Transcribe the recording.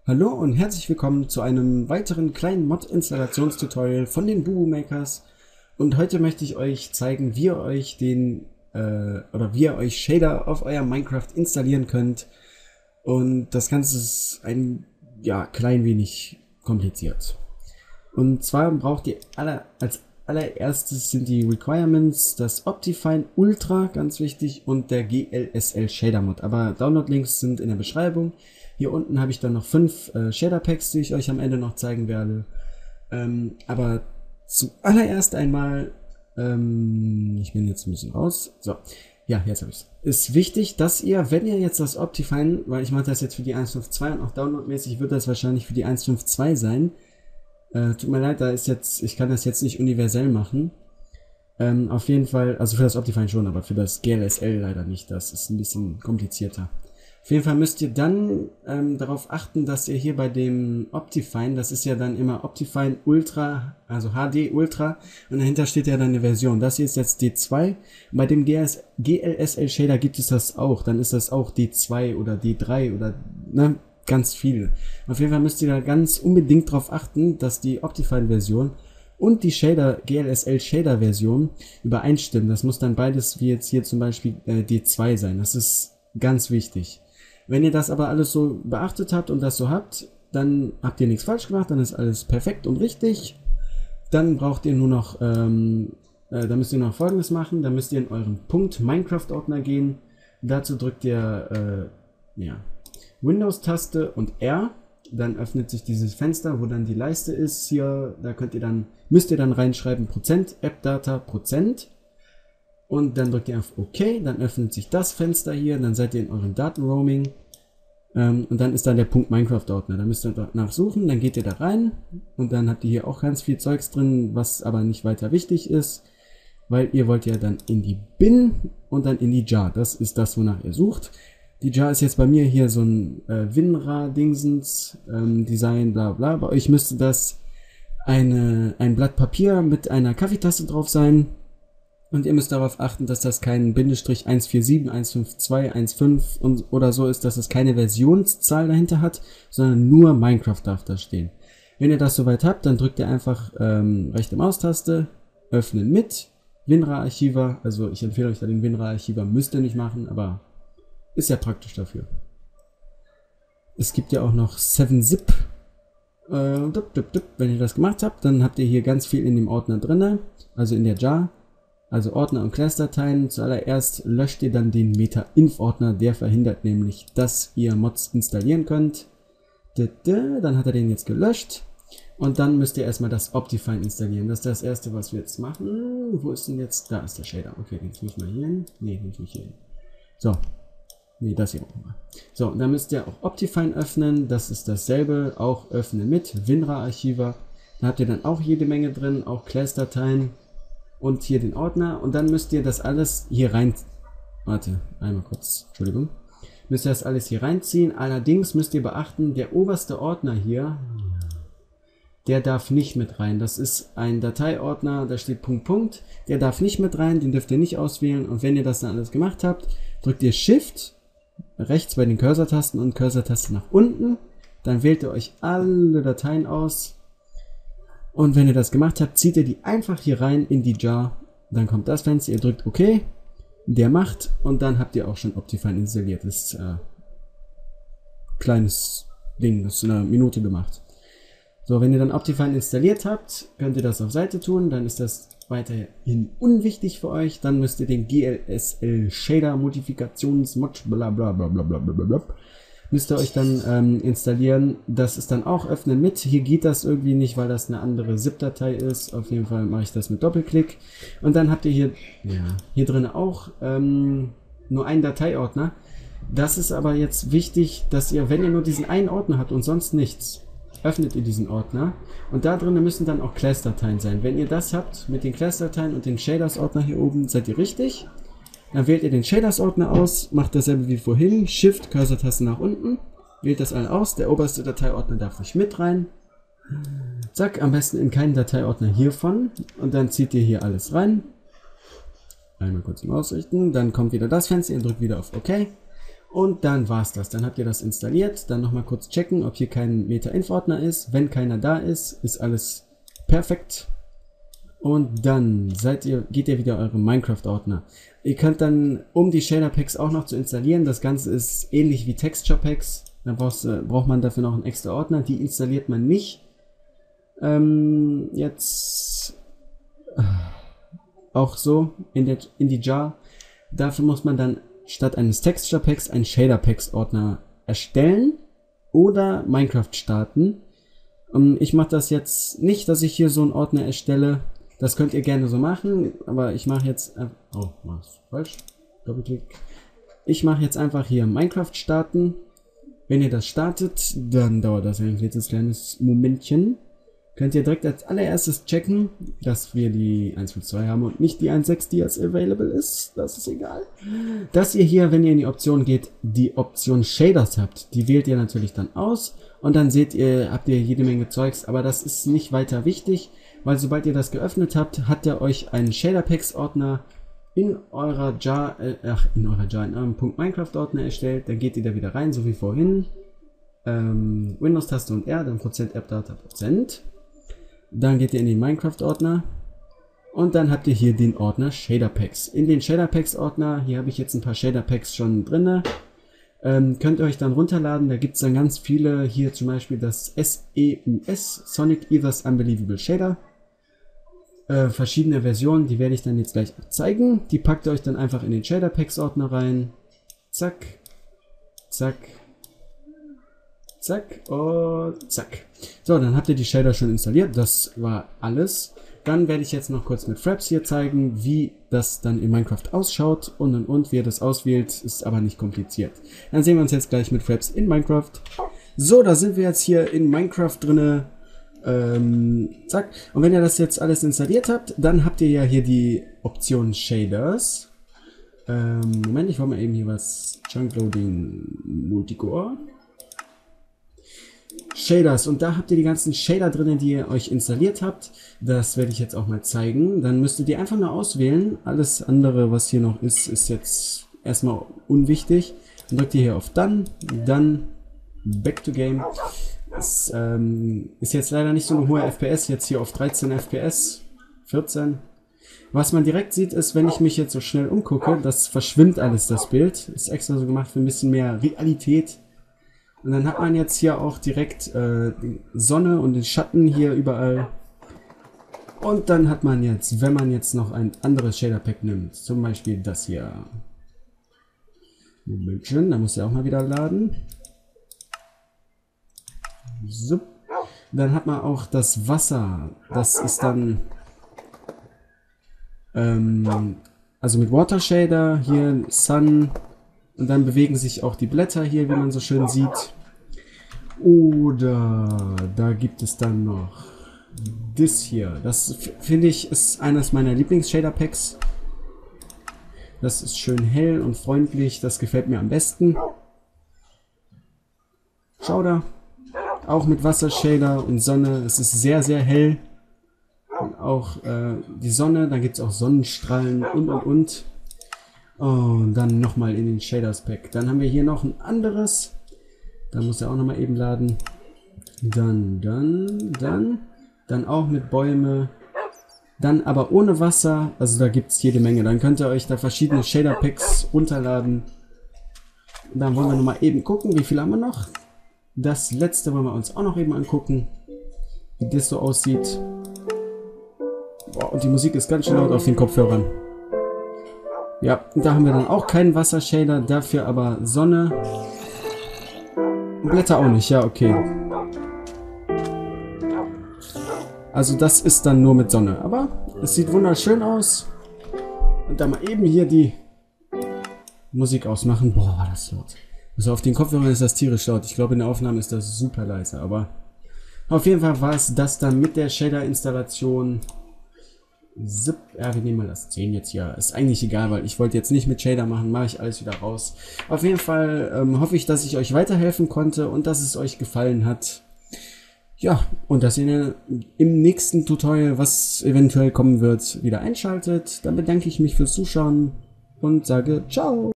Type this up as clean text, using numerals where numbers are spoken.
Hallo und herzlich willkommen zu einem weiteren kleinen Mod-Installationstutorial von den BubuMakers. Und heute möchte ich euch zeigen, wie ihr euch wie ihr euch Shader auf euer Minecraft installieren könnt. Und das Ganze ist klein wenig kompliziert. Und zwar braucht ihr als allererstes sind die Requirements das Optifine Ultra, ganz wichtig, und der GLSL Shader Mod. Aber Download-Links sind in der Beschreibung. Hier unten habe ich dann noch 5 Shader Packs, die ich euch am Ende noch zeigen werde. Aber zuallererst einmal, ich bin jetzt ein bisschen raus. So, ja, jetzt habe ich es. Ist wichtig, dass ihr, wenn ihr jetzt das Optifine, weil ich mache das jetzt für die 1.5.2 und auch downloadmäßig wird das wahrscheinlich für die 1.5.2 sein. Tut mir leid, ich kann das jetzt nicht universell machen. Auf jeden Fall, also für das Optifine schon, aber für das GLSL leider nicht. Das ist ein bisschen komplizierter. Auf jeden Fall müsst ihr dann darauf achten, dass ihr hier bei dem Optifine, das ist ja dann immer Optifine Ultra, also HD Ultra, und dahinter steht ja dann eine Version. Das hier ist jetzt D2. Bei dem GLSL Shader gibt es das auch. Dann ist das auch D2 oder D3 oder ganz viel. Auf jeden Fall müsst ihr da ganz unbedingt darauf achten, dass die Optifine Version und die GLSL Shader Version übereinstimmen. Das muss dann beides, wie jetzt hier zum Beispiel D2 sein. Das ist ganz wichtig. Wenn ihr das aber alles so beachtet habt und das so habt, dann habt ihr nichts falsch gemacht, dann ist alles perfekt und richtig. Dann braucht ihr nur noch, da müsst ihr noch Folgendes machen. Da müsst ihr in euren .Minecraft-Ordner gehen. Dazu drückt ihr Windows-Taste und R. Dann öffnet sich dieses Fenster, wo dann die Leiste ist. Hier, da müsst ihr dann reinschreiben %, %. Und dann drückt ihr auf OK, dann öffnet sich das Fenster hier, dann seid ihr in eurem Datenroaming und dann ist da der .Minecraft-Ordner. Da müsst ihr danach suchen, dann geht ihr da rein und dann habt ihr hier auch ganz viel Zeugs drin, was aber nicht weiter wichtig ist, weil ihr wollt ja dann in die Bin und dann in die Jar. Das ist das, wonach ihr sucht. Die Jar ist jetzt bei mir hier so ein WinRAR-Dingsens, Design, bla bla. Bei euch müsste das ein Blatt Papier mit einer Kaffeetasse drauf sein. Und ihr müsst darauf achten, dass das kein Bindestrich 147, 152, 1.5 oder so ist, dass es keine Versionszahl dahinter hat, sondern nur Minecraft darf da stehen. Wenn ihr das soweit habt, dann drückt ihr einfach rechte Maustaste, öffnen mit, WinRAR-Archiver, also ich empfehle euch da den WinRAR-Archiver, müsst ihr nicht machen, aber ist ja praktisch dafür. Es gibt ja auch noch 7-Zip. Wenn ihr das gemacht habt, dann habt ihr hier ganz viel in dem Ordner drinne, also in der Jar. Also Ordner und Class-Dateien. Zuallererst löscht ihr dann den Meta-Inf-Ordner, der verhindert nämlich, dass ihr Mods installieren könnt. Dann hat er den jetzt gelöscht. Und dann müsst ihr erstmal das Optifine installieren. Das ist das erste, was wir jetzt machen. Wo ist denn jetzt? Da ist der Shader. Okay, den tue ich mal hier hin. Ne, den tue ich hier hin. So. Ne, das hier auch mal. So, dann müsst ihr auch Optifine öffnen. Das ist dasselbe. Auch öffnen mit WinRAR-Archiver. Da habt ihr dann auch jede Menge drin. Auch Class-Dateien. Und hier den Ordner und dann müsst ihr das alles hier rein, einmal kurz, Entschuldigung, müsst ihr das alles hier reinziehen. Allerdings müsst ihr beachten, der oberste Ordner hier, der darf nicht mit rein. Das ist ein Dateiordner, da steht Punkt, der darf nicht mit rein, den dürft ihr nicht auswählen. Und wenn ihr das dann alles gemacht habt, drückt ihr Shift rechts bei den Cursor-Tasten und Cursor-Taste nach unten, dann wählt ihr euch alle Dateien aus. Und wenn ihr das gemacht habt, zieht ihr die einfach hier rein in die Jar. Dann kommt das Fenster, ihr drückt OK, der macht und dann habt ihr auch schon Optifine installiert. Das ist kleines Ding, das ist in einer Minute gemacht. So, wenn ihr dann Optifine installiert habt, könnt ihr das auf Seite tun, dann ist das weiterhin unwichtig für euch. Dann müsst ihr den GLSL Shader Modifikations-Mod müsst ihr euch dann installieren. Das ist dann auch öffnen mit. Hier geht das irgendwie nicht, weil das eine andere ZIP-Datei ist. Auf jeden Fall mache ich das mit Doppelklick. Und dann habt ihr hier drin auch nur einen Dateiordner. Das ist aber jetzt wichtig, dass ihr, wenn ihr nur diesen einen Ordner habt und sonst nichts, öffnet ihr diesen Ordner. Und da drin müssen dann auch Class-Dateien sein. Wenn ihr das habt mit den Class-Dateien und den Shaders-Ordner hier oben, seid ihr richtig. Dann wählt ihr den Shaders-Ordner aus, macht dasselbe wie vorhin, Shift, Cursor-Taste nach unten, wählt das alle aus, der oberste Dateiordner darf nicht mit rein. Zack, am besten in keinen Dateiordner hiervon und dann zieht ihr hier alles rein. Einmal kurz im Ausrichten, dann kommt wieder das Fenster, ihr drückt wieder auf OK Und dann war's das. Dann habt ihr das installiert. Dann nochmal kurz checken, ob hier kein Meta-Inf-Ordner ist. Wenn keiner da ist, ist alles perfekt. Und dann geht ihr wieder eure Minecraft-Ordner. Ihr könnt dann, um die Shader Packs auch noch zu installieren, das Ganze ist ähnlich wie Texture Packs. Dann braucht man dafür noch einen extra Ordner. Die installiert man nicht. Jetzt auch so in die Jar. Dafür muss man dann statt eines Texture Packs einen Shader Packs Ordner erstellen oder Minecraft starten. Ich mache das jetzt nicht, dass ich hier so einen Ordner erstelle. Das könnt ihr gerne so machen, aber ich mache jetzt... Oh, was? Falsch. Doppelklick. Ich mache jetzt einfach hier Minecraft starten. Wenn ihr das startet, dann dauert das ein kleines Momentchen. Könnt ihr direkt als allererstes checken, dass wir die 1.5.2 haben und nicht die 1.6, die jetzt available ist. Das ist egal. Dass ihr hier, wenn ihr in die Option geht, die Option Shaders habt. Die wählt ihr natürlich dann aus und dann habt ihr jede Menge Zeugs, aber das ist nicht weiter wichtig, weil sobald ihr das geöffnet habt, hat er euch einen Shader Packs Ordner in eurem .Minecraft Ordner erstellt. Dann geht ihr da wieder rein, so wie vorhin. Windows-Taste und R, dann %AppData %. Dann geht ihr in den Minecraft-Ordner und dann habt ihr hier den Ordner Shader Packs. In den Shader Packs Ordner, hier habe ich jetzt ein paar Shader Packs schon drin, könnt ihr euch dann runterladen. Da gibt es dann ganz viele, hier zum Beispiel das SEUS, Sonic Ethers Unbelievable Shader. Verschiedene Versionen, die werde ich dann jetzt gleich zeigen. Die packt ihr euch dann einfach in den Shader Packs Ordner rein. Zack, zack. Zack und zack. So, dann habt ihr die Shader schon installiert. Das war alles. Dann werde ich jetzt noch kurz mit Fraps hier zeigen, wie das dann in Minecraft ausschaut und wie ihr das auswählt. Ist aber nicht kompliziert. Dann sehen wir uns jetzt gleich mit Fraps in Minecraft. So, da sind wir jetzt hier in Minecraft drinne. Zack. Und wenn ihr das jetzt alles installiert habt, dann habt ihr ja hier die Option Shaders. Moment, ich wollte mal eben hier was. Chunk Loading Multicore. Shaders, und da habt ihr die ganzen Shader drin, die ihr euch installiert habt. Das werde ich jetzt auch mal zeigen. Dann müsst ihr die einfach nur auswählen. Alles andere, was hier noch ist, ist jetzt erstmal unwichtig. Dann drückt ihr hier auf Done, dann Back to Game. Das ist jetzt leider nicht so eine hohe FPS, jetzt hier auf 13 FPS, 14. Was man direkt sieht, ist, wenn ich mich jetzt so schnell umgucke, das verschwimmt alles, das Bild. Ist extra so gemacht für ein bisschen mehr Realität. Und dann hat man jetzt hier auch direkt die Sonne und den Schatten hier überall. Und dann hat man jetzt, wenn man jetzt noch ein anderes Shader Pack nimmt, zum Beispiel das hier. Momentchen, da muss er auch mal wieder laden. So. Dann hat man auch das Wasser. Das ist dann also mit Water Shader, hier Sun. Und dann bewegen sich auch die Blätter hier, wie man so schön sieht. Oder da gibt es dann noch das hier. Das finde ich ist eines meiner Lieblings-Shader-Packs. Das ist schön hell und freundlich. Das gefällt mir am besten. Schau da. Auch mit Wassershader und Sonne. Es ist sehr, sehr hell. Und auch die Sonne. Dann gibt es auch Sonnenstrahlen und. Und dann nochmal in den Shaders Pack. Dann haben wir hier noch ein anderes. Da muss er auch nochmal eben laden. Dann auch mit Bäume. Dann aber ohne Wasser. Also da gibt es jede Menge. Dann könnt ihr euch da verschiedene Shader Packs runterladen. Und dann wollen wir nochmal eben gucken, wie viel haben wir noch. Das letzte wollen wir uns auch noch eben angucken. Wie das so aussieht. Boah, und die Musik ist ganz schön laut auf den Kopfhörern. Ja, da haben wir dann auch keinen Wassershader, dafür aber Sonne. Und Blätter auch nicht, ja, okay. Also das ist dann nur mit Sonne, aber es sieht wunderschön aus. Und dann mal eben hier die Musik ausmachen. Boah, war das laut. Also auf den Kopfhörern ist das tierisch laut. Ich glaube in der Aufnahme ist das super leise, aber auf jeden Fall war es das dann mit der Shader-Installation. Ja, wir nehmen mal das 10 jetzt hier. Ist eigentlich egal, weil ich wollte jetzt nicht mit Shader machen, mache ich alles wieder raus. Auf jeden Fall hoffe ich, dass ich euch weiterhelfen konnte und dass es euch gefallen hat. Ja, und dass ihr im nächsten Tutorial, was eventuell kommen wird, wieder einschaltet. Dann bedanke ich mich fürs Zuschauen und sage ciao.